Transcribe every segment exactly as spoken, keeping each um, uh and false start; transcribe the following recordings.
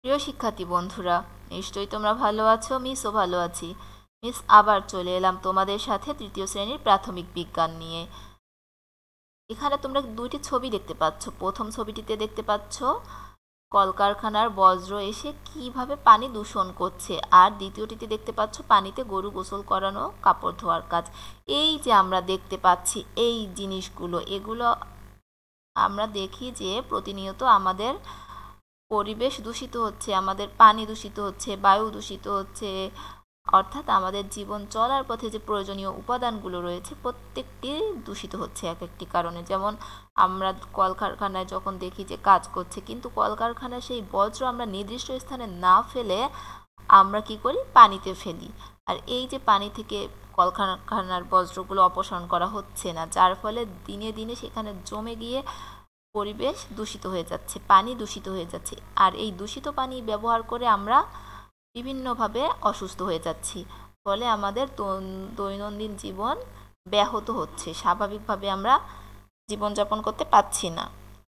প্রিয় শিক্ষার্থী বন্ধুরা, নিশ্চয়ই তোমরা ভালো আছো। মিসও ভালো আছি। মিস আবার চলে এলাম তোমাদের সাথে তৃতীয় শ্রেণীর প্রাথমিক বিজ্ঞান নিয়ে। এখানে তোমরা দুইটি ছবি দেখতে পাচ্ছ। প্রথম ছবিটিতে দেখতে পাচ্ছ কলকারখানার বজ্র এসে কিভাবে পানি দূষণ করছে, আর দ্বিতীয়টিতে দেখতে পাচ্ছ পানিতে গরু গোসল করানো, কাপড় ধোয়ার কাজ। এই যে আমরা দেখতে পাচ্ছি এই জিনিসগুলো, এগুলো আমরা দেখি যে প্রতিনিয়ত আমাদের পরিবেশ দূষিত হচ্ছে, আমাদের পানি দূষিত হচ্ছে, বায়ু দূষিত হচ্ছে, অর্থাৎ আমাদের জীবন চলার পথে যে প্রয়োজনীয় উপাদানগুলো রয়েছে প্রত্যেকটি দূষিত হচ্ছে এক একটি কারণে। যেমন আমরা কলকারখানায় যখন দেখি যে কাজ করছে, কিন্তু কলকারখানার সেই বজ্র আমরা নির্দিষ্ট স্থানে না ফেলে আমরা কি করি, পানিতে ফেলি। আর এই যে পানি থেকে কলকারখানার বজ্রগুলো অপসারণ করা হচ্ছে না, যার ফলে দিনে দিনে সেখানে জমে গিয়ে পরিবেশ দূষিত হয়ে যাচ্ছে, পানি দূষিত হয়ে যাচ্ছে। আর এই দূষিত পানি ব্যবহার করে আমরা বিভিন্নভাবে অসুস্থ হয়ে যাচ্ছি, ফলে আমাদের দৈনন্দিন জীবন ব্যাহত হচ্ছে, স্বাভাবিকভাবে আমরা জীবনযাপন করতে পারছি না।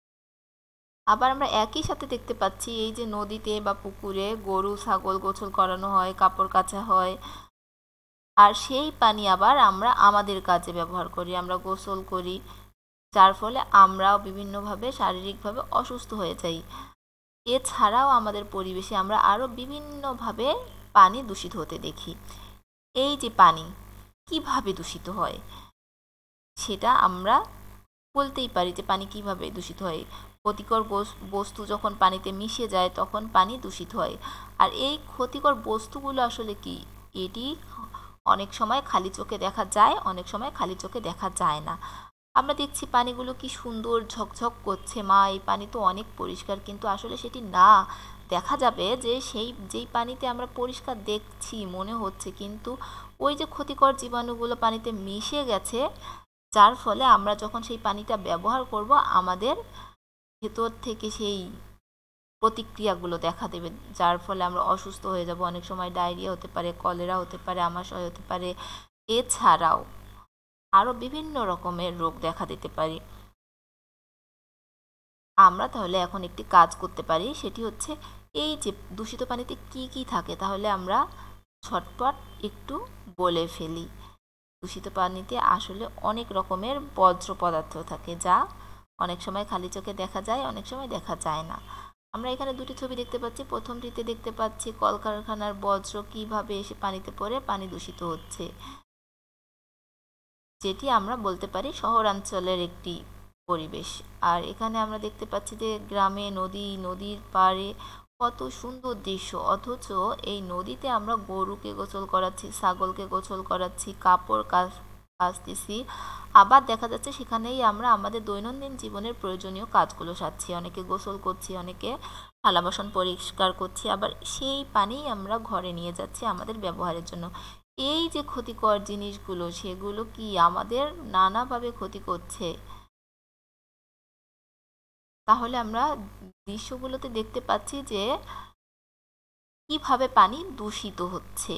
আবার আমরা একই সাথে দেখতে পাচ্ছি এই যে নদীতে বা পুকুরে গরু ছাগল গোসল করানো হয়, কাপড় কাচা হয়, আর সেই পানি আবার আমরা আমাদের কাজে ব্যবহার করি, আমরা গোসল করি, যার ফলে আমরাও বিভিন্নভাবে শারীরিকভাবে অসুস্থ হয়ে যাই। এছাড়াও আমাদের পরিবেশে আমরা আরও বিভিন্নভাবে পানি দূষিত হতে দেখি। এই যে পানি কিভাবে দূষিত হয় সেটা আমরা বলতেই পারি যে পানি কিভাবে দূষিত হয়। ক্ষতিকর বস্তু যখন পানিতে মিশে যায় তখন পানি দূষিত হয়। আর এই ক্ষতিকর বস্তুগুলো আসলে কি, এটি অনেক সময় খালি চোখে দেখা যায়, অনেক সময় খালি চোখে দেখা যায় না। আমরা দেখছি পানিগুলো কি সুন্দর ঝকঝক করছে, মা এই পানি তো অনেক পরিষ্কার, কিন্তু আসলে সেটি না। দেখা যাবে যে সেই যেই পানিতে আমরা পরিষ্কার দেখছি মনে হচ্ছে, কিন্তু ওই যে ক্ষতিকর জীবাণুগুলো পানিতে মিশে গেছে, যার ফলে আমরা যখন সেই পানিটা ব্যবহার করব আমাদের ভেতর থেকে সেই প্রতিক্রিয়াগুলো দেখা দেবে, যার ফলে আমরা অসুস্থ হয়ে যাব। অনেক সময় ডায়রিয়া হতে পারে, কলেরা হতে পারে, আমাশয় হতে পারে, এছাড়াও আরও বিভিন্ন রকমের রোগ দেখা দিতে পারে। আমরা তাহলে এখন একটি কাজ করতে পারি, সেটি হচ্ছে এই যে দূষিত পানিতে কি কি থাকে, তাহলে আমরা ঝটপট একটু বলে ফেলি। দূষিত পানিতে আসলে অনেক রকমের বজ্র পদার্থ থাকে, যা অনেক সময় খালি চোখে দেখা যায়, অনেক সময় দেখা যায় না। আমরা এখানে দুটি ছবি দেখতে পাচ্ছি। প্রথমটিতে দেখতে পাচ্ছি কলকারখানার বজ্র কিভাবে এসে পানিতে পড়ে পানি দূষিত হচ্ছে, যেটি আমরা বলতে পারি শহরাঞ্চলের একটি পরিবেশ। আর এখানে আমরা দেখতে পাচ্ছি যে গ্রামে নদী, নদীর পাড়ে কত সুন্দর দৃশ্য, অথচ এই নদীতে আমরা গরুকে গোসল করাচ্ছি, ছাগলকে গোসল করাচ্ছি, কাপড় কাচতেছি, আবার দেখা যাচ্ছে সেখানেই আমরা আমাদের দৈনন্দিন জীবনের প্রয়োজনীয় কাজগুলো সারছি। অনেকে গোসল করছি, অনেকে থালা বাসন পরিষ্কার করছি, আবার সেই পানি আমরা ঘরে নিয়ে যাচ্ছি আমাদের ব্যবহারের জন্য। এই যে ক্ষতিকর জিনিসগুলো, সেগুলো কি আমাদের নানাভাবে ক্ষতি করছে। তাহলে আমরা দৃশ্যগুলোতে দেখতে পাচ্ছি যে কিভাবে পানি দূষিত হচ্ছে।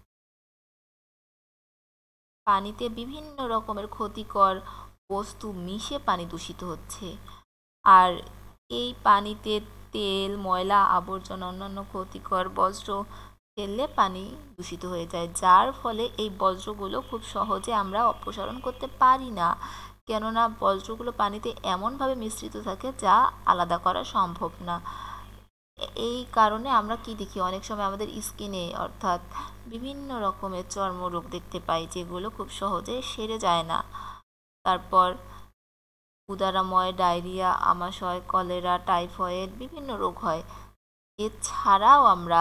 পানিতে বিভিন্ন রকমের ক্ষতিকর বস্তু মিশে পানি দূষিত হচ্ছে, আর এই পানিতে তেল, ময়লা, আবর্জনা, অন্যান্য ক্ষতিকর বজ্র ফেললে পানি দূষিত হয়ে যায়, যার ফলে এই বজ্রগুলো খুব সহজে আমরা অপসারণ করতে পারি না, কেননা বজ্রগুলো পানিতে এমনভাবে মিশ্রিত থাকে যা আলাদা করা সম্ভব না। এই কারণে আমরা কি দেখি, অনেক সময় আমাদের স্কিনে অর্থাৎ বিভিন্ন রকমের চর্মরোগ দেখতে পাই, যেগুলো খুব সহজে সেরে যায় না। তারপর উদারাময়, ডায়রিয়া, আমাশয়, কলেরা, টাইফয়েড বিভিন্ন রোগ হয়। এছাড়াও আমরা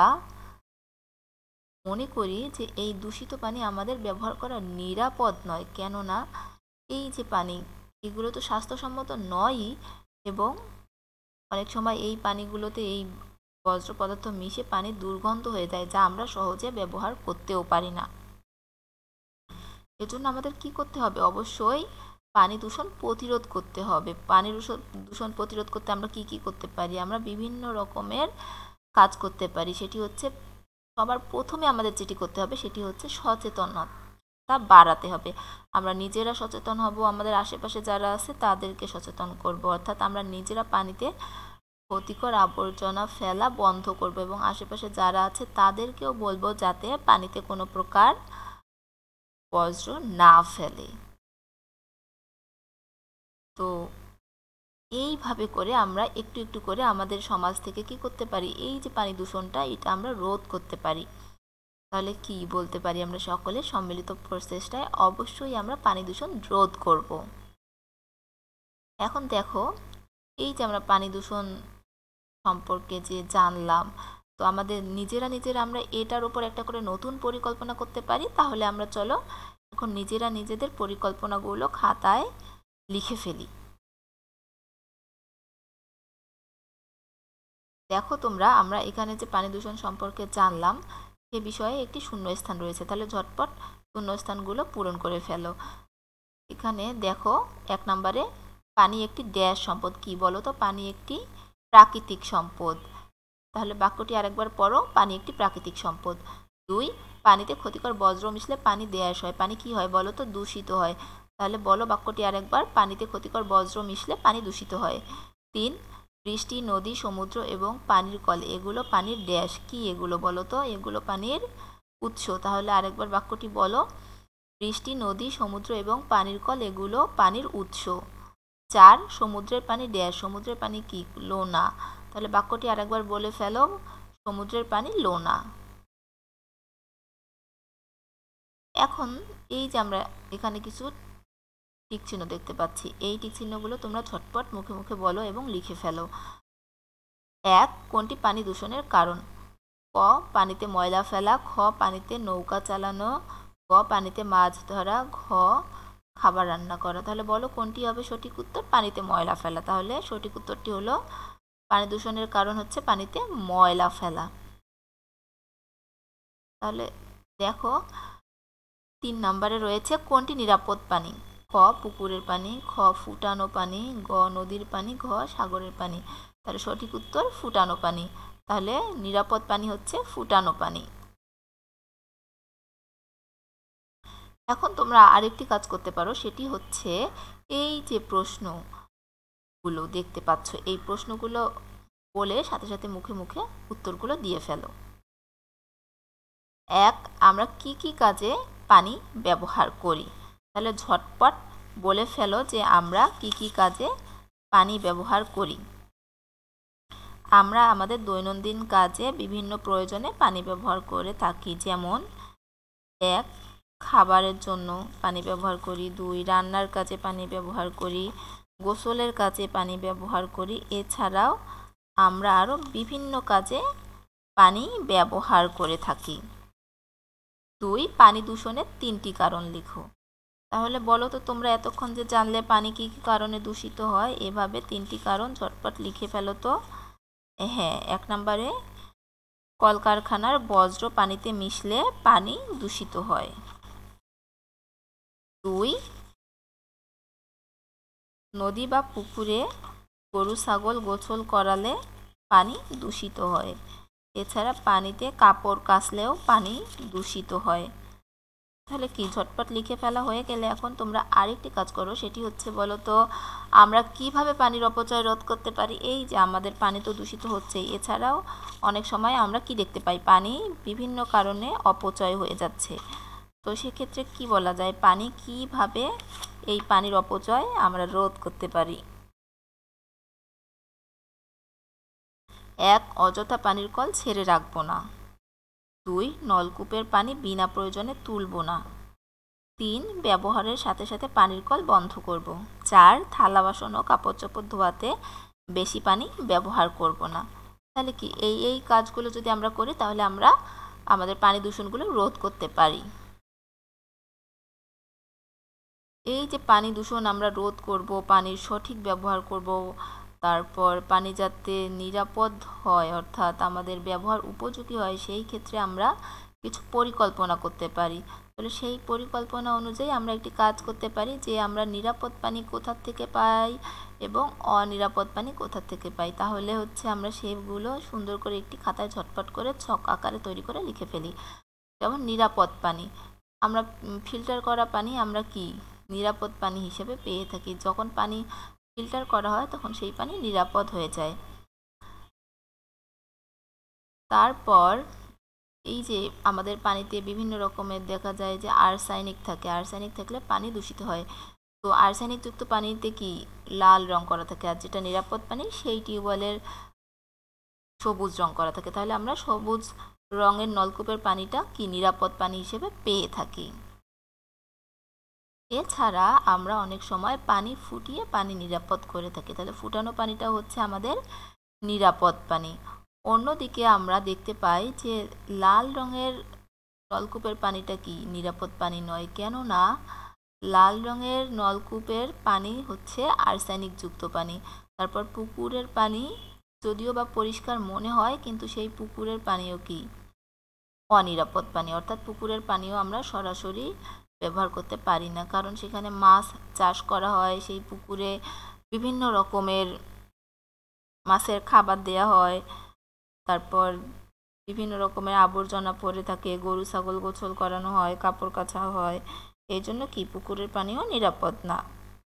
মনে করি যে এই দূষিত পানি আমাদের ব্যবহার করা নিরাপদ নয়, কেননা এই যে পানি, এগুলো তো স্বাস্থ্যসম্মত নয়ই, এবং অনেক সময় এই পানিগুলোতে এই বজ্র পদার্থ মিশে পানি দুর্গন্ধ হয়ে যায়, যা আমরা সহজে ব্যবহার করতেও পারি না। এজন্য আমাদের কি করতে হবে, অবশ্যই পানি দূষণ প্রতিরোধ করতে হবে। পানি দূষণ প্রতিরোধ করতে আমরা কি কি করতে পারি, আমরা বিভিন্ন রকমের কাজ করতে পারি। সেটি হচ্ছে সবার প্রথমে আমাদের যেটি করতে হবে সেটি হচ্ছে সচেতনতা বাড়াতে হবে। আমরা নিজেরা সচেতন হব, আমাদের আশেপাশে যারা আছে তাদেরকে সচেতন করব, অর্থাৎ আমরা নিজেরা পানিতে ক্ষতিকর আবর্জনা ফেলা বন্ধ করব এবং আশেপাশে যারা আছে তাদেরকেও বলবো যাতে পানিতে কোনো প্রকার বর্জ্য না ফেলে। তো এইভাবে করে আমরা একটু একটু করে আমাদের সমাজ থেকে কি করতে পারি, এই যে পানি দূষণটা এটা আমরা রোধ করতে পারি। তাহলে কি বলতে পারি আমরা সকলে সম্মিলিত প্রচেষ্টায় অবশ্যই আমরা পানি দূষণ রোধ করব। এখন দেখো, এই যে আমরা পানি দূষণ সম্পর্কে যে জানলাম, তো আমাদের নিজেরা নিজেরা আমরা এটার উপর একটা করে নতুন পরিকল্পনা করতে পারি। তাহলে আমরা চলো এখন নিজেরা নিজেদের পরিকল্পনাগুলো খাতায় লিখে ফেলি। দেখো তোমরা, আমরা এখানে যে পানি দূষণ সম্পর্কে জানলাম সে বিষয়ে একটি শূন্যস্থান রয়েছে, তাহলে ঝটপট শূন্যস্থানগুলো পূরণ করে ফেলো। এখানে দেখো এক নম্বরে পানি একটি ড্যাশ সম্পদ, কি বলো তো? পানি একটি প্রাকৃতিক সম্পদ। তাহলে বাক্যটি আরেকবার পড়ো, পানি একটি প্রাকৃতিক সম্পদ। দুই, পানিতে ক্ষতিকর বজ্র মিশলে পানি ড্যাশ হয়, পানি কি হয় বলো তো? দূষিত হয়। তাহলে বলো বাক্যটি আরেকবার, পানিতে ক্ষতিকর বজ্র মিশলে পানি দূষিত হয়। তিন, বৃষ্টি, নদী, সমুদ্র এবং পানির কল এগুলো পানির ড্যাশ, কি এগুলো বলো তো? এগুলো পানির উৎস। তাহলে আরেকবার বাক্যটি বলো, বৃষ্টি, নদী, সমুদ্র এবং পানির কল এগুলো পানির উৎস। চার, সমুদ্রের পানি ড্যাশ, সমুদ্রের পানি কি? লোনা। তাহলে বাক্যটি আরেকবার বলে ফেলো, সমুদ্রের পানি লোনা। এখন এই যে আমরা এখানে কিছু টিক চিহ্ন দেখতে পাচ্ছি, এই টিক চিহ্নগুলো তোমরা ঝটপট মুখে মুখে বলো এবং লিখে ফেলো। এক, কোনটি পানি দূষণের কারণ? ক, পানিতে ময়লা ফেলা। খ, পানিতে নৌকা চালানো। গ, পানিতে মাছ ধরা। ঘ, খাবার রান্না করা। তাহলে বলো কোনটি হবে সঠিক উত্তর? পানিতে ময়লা ফেলা। তাহলে সঠিক উত্তরটি হলো পানি দূষণের কারণ হচ্ছে পানিতে ময়লা ফেলা। তাহলে দেখো তিন নম্বরে রয়েছে কোনটি নিরাপদ পানি? ক, পুকুরের পানি। খ, ফুটানো পানি। গ, নদীর পানি। ঘ, সাগরের পানি। তাহলে সঠিক উত্তর ফুটানো পানি। তাহলে নিরাপদ পানি হচ্ছে ফুটানো পানি। এখন তোমরা আরেকটি কাজ করতে পারো, সেটি হচ্ছে এই যে প্রশ্নগুলো দেখতে পাচ্ছ, এই প্রশ্নগুলো বলে সাথে সাথে মুখে মুখে উত্তরগুলো দিয়ে ফেলো। এক, আমরা কি কি কাজে পানি ব্যবহার করি? তাহলে ঝটপট বলে ফেলো যে আমরা কি কি কাজে পানি ব্যবহার করি। আমরা আমাদের দৈনন্দিন কাজে বিভিন্ন প্রয়োজনে পানি ব্যবহার করে থাকি, যেমন এক, খাবারের জন্য পানি ব্যবহার করি। দুই, রান্নার কাজে পানি ব্যবহার করি। গোসলের কাজে পানি ব্যবহার করি। এছাড়াও আমরা আরও বিভিন্ন কাজে পানি ব্যবহার করে থাকি। দুই, পানি দূষণের তিনটি কারণ লিখো। তাহলে বলো তো তোমরা এতক্ষণ যে জানলে পানি কী কী কারণে দূষিত হয়, এভাবে তিনটি কারণ ঝটপট লিখে ফেলো তো। হ্যাঁ, এক নম্বরে কলকারখানার বজ্র পানিতে মিশলে পানি দূষিত হয়। দুই, নদী বা পুকুরে গরু ছাগল গোসল করালে পানি দূষিত হয়। এছাড়া পানিতে কাপড় কাচলেও পানি দূষিত হয়। তাহলে কি ঝটপট লিখে ফেলা হয়ে গেলে এখন তোমরা আরেকটি কাজ করো, সেটি হচ্ছে বলো তো আমরা কিভাবে পানির অপচয় রোধ করতে পারি। এই যে আমাদের পানি তো দূষিত হচ্ছে, এছাড়াও অনেক সময় আমরা কি দেখতে পাই, পানি বিভিন্ন কারণে অপচয় হয়ে যাচ্ছে। তো সেক্ষেত্রে কি বলা যায়, পানি কিভাবে এই পানির অপচয় আমরা রোধ করতে পারি। এক, অযথা পানির কল ছেড়ে রাখবো না। দুই, নলকূপের পানি বিনা প্রয়োজনে তুলব না। তিন, ব্যবহারের সাথে সাথে পানির কল বন্ধ করব। চার, থালা বাসন ও কাপড় চোপড় ধোয়াতে বেশি পানি ব্যবহার করব না। তাহলে কি এই এই কাজগুলো যদি আমরা করি তাহলে আমরা আমাদের পানি দূষণগুলো রোধ করতে পারি। এই যে পানি দূষণ আমরা রোধ করব, পানির সঠিক ব্যবহার করব, তারপর পানি যাতে নিরাপদ হয় অর্থাৎ আমাদের ব্যবহার উপযোগী হয়, সেই ক্ষেত্রে আমরা কিছু পরিকল্পনা করতে পারি। তাহলে সেই পরিকল্পনা অনুযায়ী আমরা একটি কাজ করতে পারি যে আমরা নিরাপদ পানি কোথা থেকে পাই এবং অনিরাপদ পানি কোথা থেকে পাই। তাহলে হচ্ছে আমরা সেগুলো সুন্দর করে একটি খাতায় ঝটপট করে ছক আকারে তৈরি করে লিখে ফেলি। যেমন নিরাপদ পানি, আমরা ফিল্টার করা পানি আমরা কি নিরাপদ পানি হিসেবে পেয়ে থাকি। যখন পানি ফিল্টার করা হয় তখন সেই পানি নিরাপদ হয়ে যায়। তারপর এই যে আমাদের পানিতে বিভিন্ন রকমের দেখা যায় যে আর্সেনিক থাকে, আর্সেনিক থাকলে পানি দূষিত হয়। তো আর্সেনিকযুক্ত পানিতে কি লাল রং করা থাকে, আর যেটা নিরাপদ পানি সেই টিউবওয়েলের সবুজ রং করা থাকে। তাহলে আমরা সবুজ রঙের নলকূপের পানিটা কি নিরাপদ পানি হিসেবে পেয়ে থাকি। এছাড়া আমরা অনেক সময় পানি ফুটিয়ে পানি নিরাপদ করে থাকি, তাহলে ফুটানো পানিটা হচ্ছে আমাদের নিরাপদ পানি। অন্যদিকে আমরা দেখতে পাই যে লাল রঙের নলকূপের পানিটা কি নিরাপদ পানি নয়, কেননা লাল রঙের নলকূপের পানি হচ্ছে আর্সেনিকযুক্ত পানি। তারপর পুকুরের পানি যদিও বা পরিষ্কার মনে হয়, কিন্তু সেই পুকুরের পানিও কি অনিরাপদ পানি, অর্থাৎ পুকুরের পানিও আমরা সরাসরি ব্যবহার করতে পারি না, কারণ সেখানে মাছ চাষ করা হয়, সেই পুকুরে বিভিন্ন রকমের মাছের খাবার দেয়া হয়, তারপর বিভিন্ন রকমের আবর্জনা পড়ে থাকে, গরু ছাগল গোসল করানো হয়, কাপড় কাচা হয়, এই জন্য কি পুকুরের পানিও নিরাপদ না।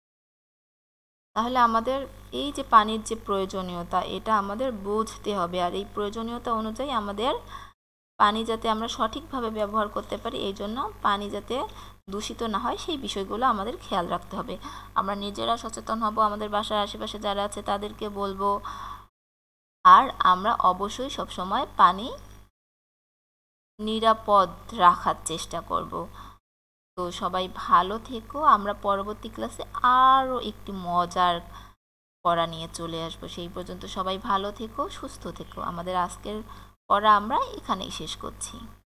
তাহলে আমাদের এই যে পানির যে প্রয়োজনীয়তা, এটা আমাদের বুঝতে হবে, আর এই প্রয়োজনীয়তা অনুযায়ী আমাদের পানি যাতে আমরা সঠিকভাবে ব্যবহার করতে পারি, এই জন্য পানি যাতে দূষিত না হয় সেই বিষয়গুলো আমাদের খেয়াল রাখতে হবে। আমরা নিজেরা সচেতন হব, আমাদের বাসার আশেপাশে যারা আছে তাদেরকে বলবো, আর আমরা অবশ্যই সবসময় পানি নিরাপদ রাখার চেষ্টা করব। তো সবাই ভালো থেকো, আমরা পরবর্তী ক্লাসে আরও একটি মজার পড়া নিয়ে চলে আসবো। সেই পর্যন্ত সবাই ভালো থেকো, সুস্থ থেকো। আমাদের আজকের পড়া আমরা এখানেই শেষ করছি।